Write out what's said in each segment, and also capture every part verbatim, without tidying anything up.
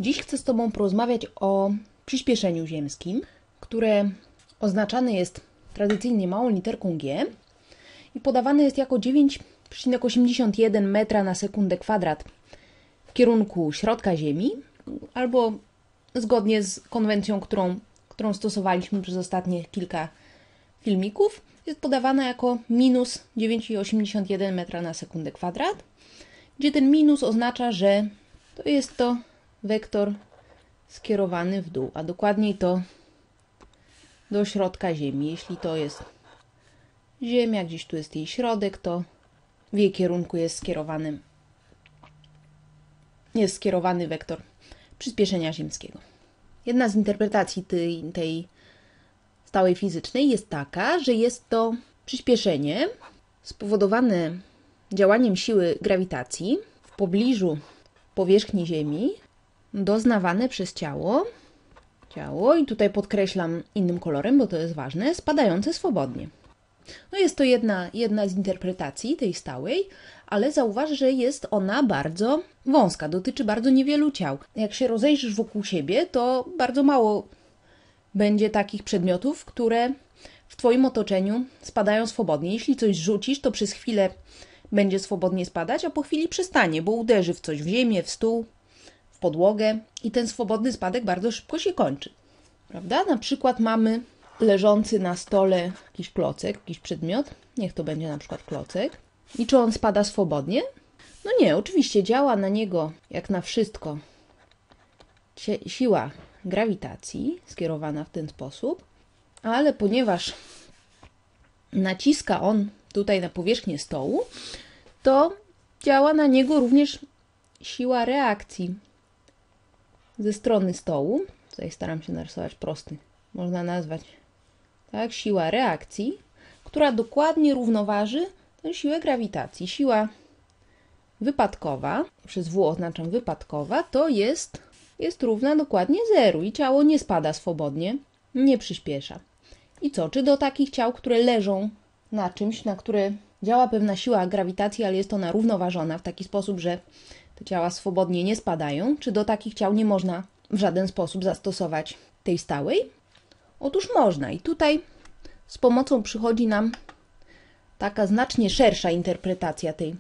Dziś chcę z Tobą porozmawiać o przyspieszeniu ziemskim, które oznaczane jest tradycyjnie małą literką G i podawane jest jako dziewięć przecinek osiemdziesiąt jeden metra na sekundę kwadrat w kierunku środka Ziemi, albo zgodnie z konwencją, którą, którą stosowaliśmy przez ostatnie kilka filmików, jest podawana jako minus dziewięć przecinek osiemdziesiąt jeden metra na sekundę kwadrat, gdzie ten minus oznacza, że to jest to wektor skierowany w dół, a dokładniej to do środka Ziemi. Jeśli to jest Ziemia, gdzieś tu jest jej środek, to w jej kierunku jest skierowany, jest skierowany wektor przyspieszenia ziemskiego. Jedna z interpretacji tej, tej stałej fizycznej jest taka, że jest to przyspieszenie spowodowane działaniem siły grawitacji w pobliżu powierzchni Ziemi, doznawane przez ciało, ciało i tutaj podkreślam innym kolorem, bo to jest ważne, spadające swobodnie. No jest to jedna, jedna z interpretacji tej stałej, ale zauważ, że jest ona bardzo wąska, dotyczy bardzo niewielu ciał. Jak się rozejrzysz wokół siebie, to bardzo mało będzie takich przedmiotów, które w Twoim otoczeniu spadają swobodnie. Jeśli coś rzucisz, to przez chwilę będzie swobodnie spadać, a po chwili przestanie, bo uderzy w coś, w ziemię, w stół, w podłogę i ten swobodny spadek bardzo szybko się kończy. Prawda? Na przykład mamy leżący na stole jakiś klocek, jakiś przedmiot, niech to będzie na przykład klocek. I czy on spada swobodnie? No nie, oczywiście działa na niego, jak na wszystko, siła grawitacji skierowana w ten sposób, ale ponieważ naciska on tutaj na powierzchnię stołu, to działa na niego również siła reakcji ze strony stołu. Tutaj staram się narysować prosty, można nazwać tak, siła reakcji, która dokładnie równoważy tę siłę grawitacji. Siła wypadkowa, przez W oznaczam wypadkowa, to jest, jest równa dokładnie zeru i ciało nie spada swobodnie, nie przyspiesza. I co? Czy do takich ciał, które leżą na czymś, na które działa pewna siła grawitacji, ale jest ona równoważona w taki sposób, że te ciała swobodnie nie spadają, czy do takich ciał nie można w żaden sposób zastosować tej stałej? Otóż można i tutaj z pomocą przychodzi nam taka znacznie szersza interpretacja tej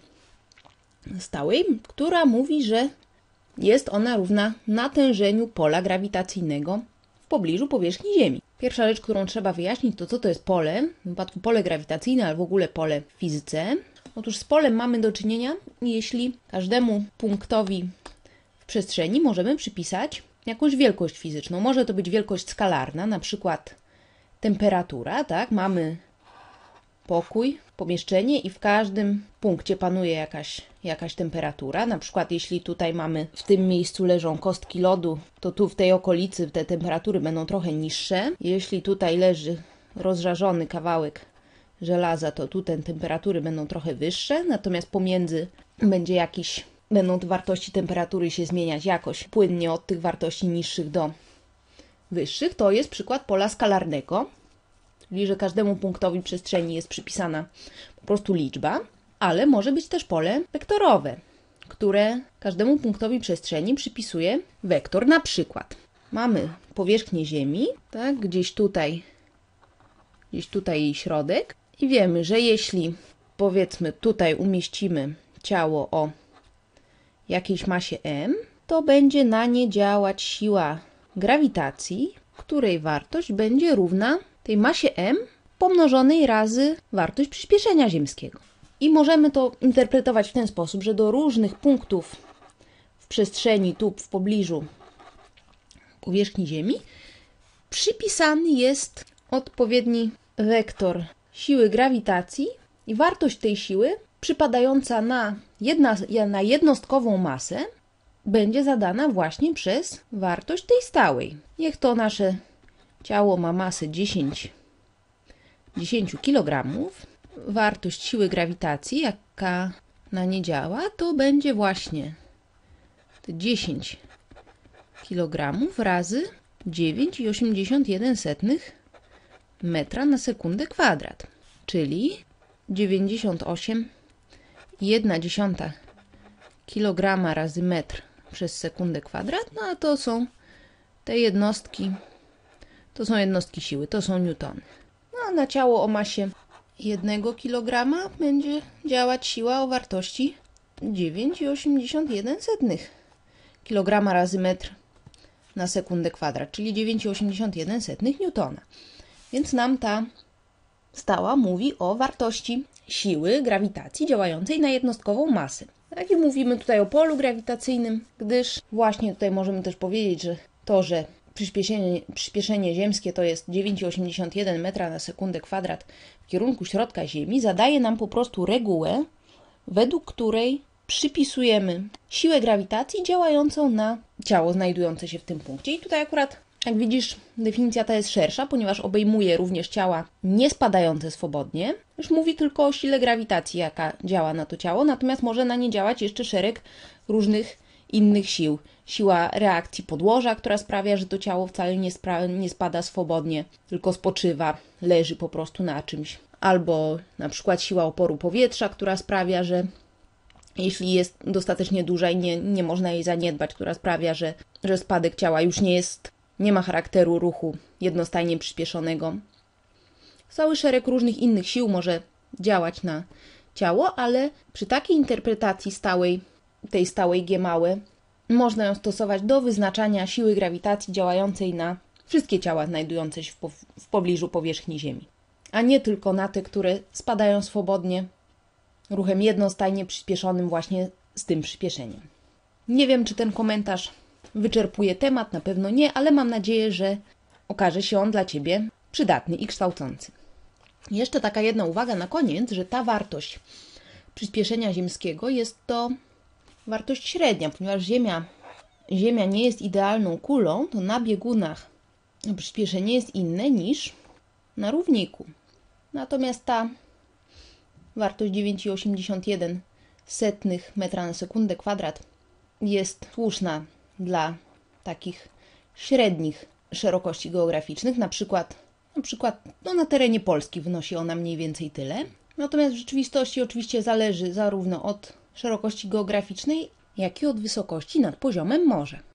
stałej, która mówi, że jest ona równa natężeniu pola grawitacyjnego w pobliżu powierzchni Ziemi. Pierwsza rzecz, którą trzeba wyjaśnić, to co to jest pole, w wypadku pole grawitacyjne, ale w ogóle pole w fizyce. Otóż z polem mamy do czynienia, jeśli każdemu punktowi w przestrzeni możemy przypisać jakąś wielkość fizyczną. Może to być wielkość skalarna, na przykład temperatura, tak? Mamy pokój, pomieszczenie i w każdym punkcie panuje jakaś, jakaś temperatura. Na przykład jeśli tutaj mamy, w tym miejscu leżą kostki lodu, to tu w tej okolicy te temperatury będą trochę niższe. Jeśli tutaj leży rozżarzony kawałek żelaza, to tu te temperatury będą trochę wyższe, natomiast pomiędzy będzie jakiś, będą te wartości temperatury się zmieniać jakoś płynnie od tych wartości niższych do wyższych. To jest przykład pola skalarnego, czyli że każdemu punktowi przestrzeni jest przypisana po prostu liczba, ale może być też pole wektorowe, które każdemu punktowi przestrzeni przypisuje wektor. Na przykład mamy powierzchnię Ziemi, tak, gdzieś tutaj, gdzieś tutaj jej środek i wiemy, że jeśli powiedzmy tutaj umieścimy ciało o jakiejś masie m, to będzie na nie działać siła grawitacji, której wartość będzie równa tej masie m pomnożonej razy wartość przyspieszenia ziemskiego. I możemy to interpretować w ten sposób, że do różnych punktów w przestrzeni, tu w pobliżu powierzchni Ziemi, przypisany jest odpowiedni wektor siły grawitacji i wartość tej siły przypadająca na, jedna, na jednostkową masę będzie zadana właśnie przez wartość tej stałej. Niech to nasze ciało ma masę dziesięć, dziesięć kilogramów. Wartość siły grawitacji, jaka na nie działa, to będzie właśnie te dziesięć kilogramów razy dziewięć przecinek osiemdziesiąt jeden metra na sekundę kwadrat, czyli dziewięćdziesiąt osiem przecinek jeden kilograma razy metr przez sekundę kwadrat, no a to są te jednostki, to są jednostki siły, to są newtony. No a na ciało o masie jednego kilograma będzie działać siła o wartości dziewięć przecinek osiemdziesiąt jeden kilograma razy metr na sekundę kwadrat, czyli dziewięć przecinek osiemdziesiąt jeden newtona. Więc nam ta stała mówi o wartości siły grawitacji działającej na jednostkową masę. Tak i mówimy tutaj o polu grawitacyjnym, gdyż właśnie tutaj możemy też powiedzieć, że to, że przyspieszenie, przyspieszenie ziemskie to jest dziewięć przecinek osiemdziesiąt jeden metra na sekundę kwadrat w kierunku środka Ziemi, zadaje nam po prostu regułę, według której przypisujemy siłę grawitacji działającą na ciało znajdujące się w tym punkcie. I tutaj akurat, jak widzisz, definicja ta jest szersza, ponieważ obejmuje również ciała nie spadające swobodnie. Już mówi tylko o sile grawitacji, jaka działa na to ciało, natomiast może na nie działać jeszcze szereg różnych innych sił. Siła reakcji podłoża, która sprawia, że to ciało wcale nie, nie spada swobodnie, tylko spoczywa, leży po prostu na czymś. Albo na przykład siła oporu powietrza, która sprawia, że jeśli jest dostatecznie duża i nie, nie można jej zaniedbać, która sprawia, że, że spadek ciała już nie jest, nie ma charakteru ruchu jednostajnie przyspieszonego. Cały szereg różnych innych sił może działać na ciało, ale przy takiej interpretacji stałej, tej stałej G małe, można ją stosować do wyznaczania siły grawitacji działającej na wszystkie ciała znajdujące się w, po, w pobliżu powierzchni Ziemi, a nie tylko na te, które spadają swobodnie ruchem jednostajnie przyspieszonym właśnie z tym przyspieszeniem. Nie wiem, czy ten komentarz wyczerpuje temat, na pewno nie, ale mam nadzieję, że okaże się on dla Ciebie przydatny i kształcący. Jeszcze taka jedna uwaga na koniec, że ta wartość przyspieszenia ziemskiego jest to wartość średnia, ponieważ Ziemia, Ziemia nie jest idealną kulą, to na biegunach przyspieszenie jest inne niż na równiku. Natomiast ta wartość dziewięć przecinek osiemdziesiąt jeden metra na sekundę kwadrat jest słuszna dla takich średnich szerokości geograficznych, na przykład, na przykład no na terenie Polski wynosi ona mniej więcej tyle. Natomiast w rzeczywistości oczywiście zależy zarówno od szerokości geograficznej, jak i od wysokości nad poziomem morza.